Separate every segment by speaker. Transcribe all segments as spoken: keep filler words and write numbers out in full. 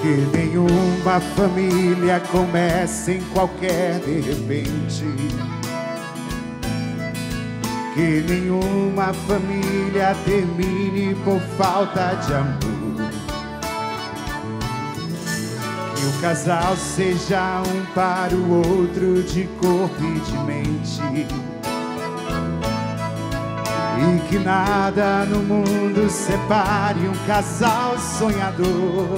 Speaker 1: Que nenhuma família comece em qualquer de repente. Que nenhuma família termine por falta de amor. Que o casal seja um para o outro de corpo e de mente. E que nada no mundo separe um casal sonhador.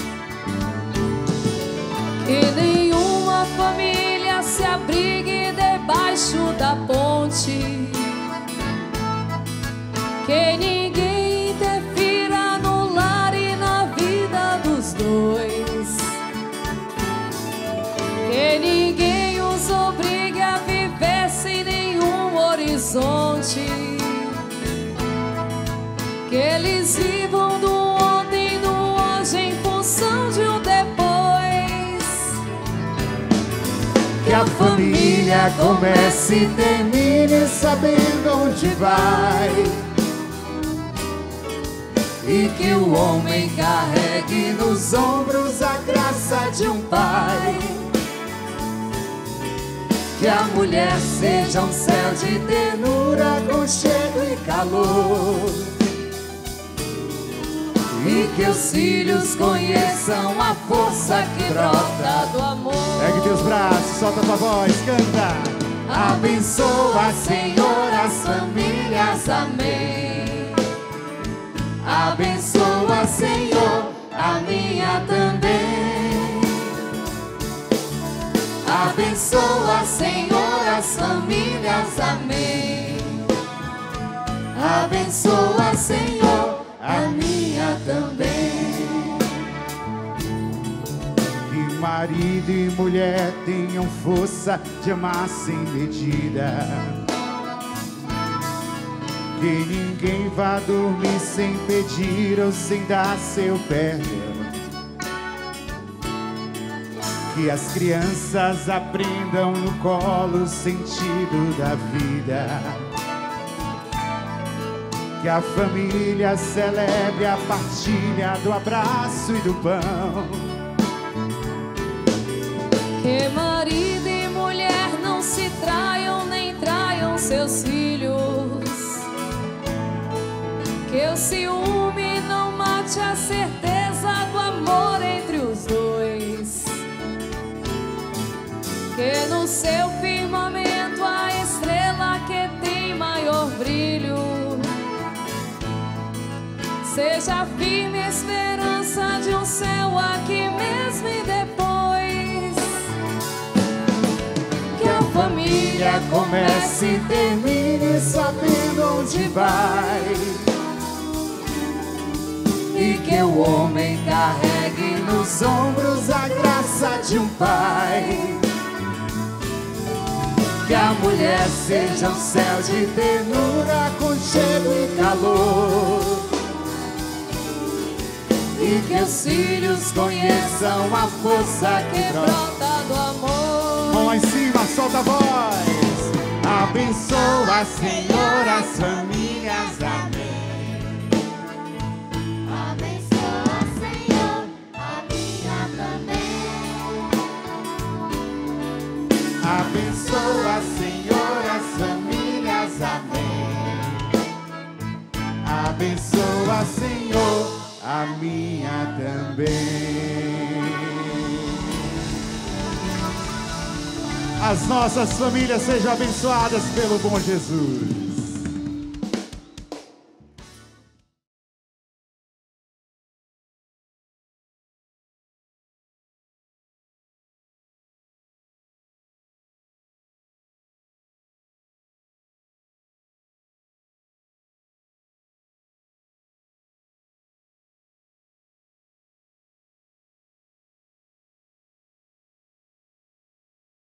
Speaker 2: Que nenhuma família se abrigue debaixo da ponte. Que ninguém interfira no lar e na vida dos dois. Que ninguém os obrigue a viver sem nenhum horizonte. Que eles vivam do ontem e do hoje em função de um depois.
Speaker 1: Que a família comece e termine sabendo onde vai. E que o homem carregue nos ombros a graça de um pai. Que a mulher seja um céu de ternura, aconchego e calor. E que os filhos conheçam a força que brota do amor. Pegue teus braços, solta tua voz, canta. Abençoa, Senhor, as famílias, amém. Abençoa, Senhor, a minha também. Abençoa, Senhor, as famílias, amém. Abençoa, Senhor, a minha também. Que marido e mulher tenham força de amar sem medida. Que ninguém vá dormir sem pedir ou sem dar seu perdão. Que as crianças aprendam no colo o sentido da vida. Que a família celebre a partilha do abraço e do pão.
Speaker 2: Que marido e mulher não se traiam nem traiam seus filhos. Que o ciúme não mate a certeza do amor entre os dois. Que no seu firmamento a estrela que tem maior brilho seja a firme esperança de um céu aqui mesmo e depois.
Speaker 1: Que a família comece e termine sabendo onde vai. E que o homem carregue nos ombros a graça de um pai. Que a mulher seja um céu de ternura, aconchego e calor. E que os filhos conheçam a força que brota do amor. Mão lá em cima, solta a voz. Abençoa, Senhor, as famílias, amém.
Speaker 3: Abençoa, Senhor, a minha também.
Speaker 1: Abençoa, Senhor, as famílias, amém. Abençoa, Senhor, a minha também. As nossas famílias sejam abençoadas pelo bom Jesus.